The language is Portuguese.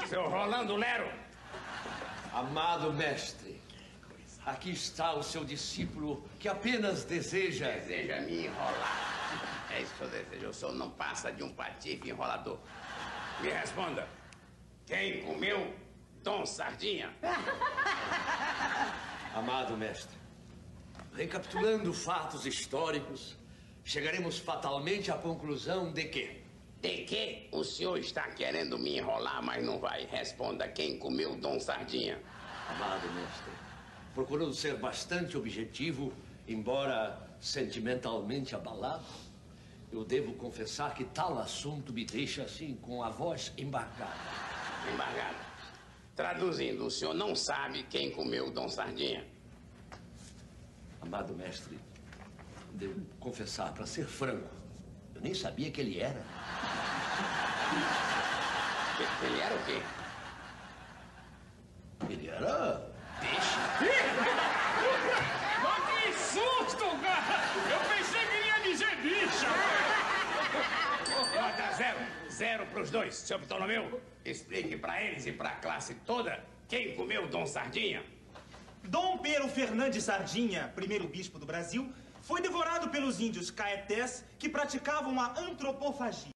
Seu Rolando Lero. Amado mestre, aqui está o seu discípulo que apenas deseja... Deseja me enrolar. É isso que eu desejo. O senhor não passa de um patife enrolador. Me responda. Quem comeu Dom Sardinha? Amado mestre, recapitulando fatos históricos, chegaremos fatalmente à conclusão de que... De que o senhor está querendo me enrolar, mas não vai? Responda quem comeu Dom Sardinha. Amado mestre, procurando ser bastante objetivo, embora sentimentalmente abalado, eu devo confessar que tal assunto me deixa assim, com a voz embargada. Embargado. Traduzindo, o senhor não sabe quem comeu Dom Sardinha? Amado mestre, devo confessar, para ser franco, eu nem sabia que ele era. Ele era o quê? Ele era... Peixe. Mas que susto, cara! Eu pensei que ele ia dizer bicha! Nota 0. 0 pros dois. Seu Ptolomeu, explique pra eles e pra classe toda quem comeu Dom Sardinha. Dom Pero Fernandes Sardinha, primeiro bispo do Brasil, foi devorado pelos índios caetés que praticavam a antropofagia.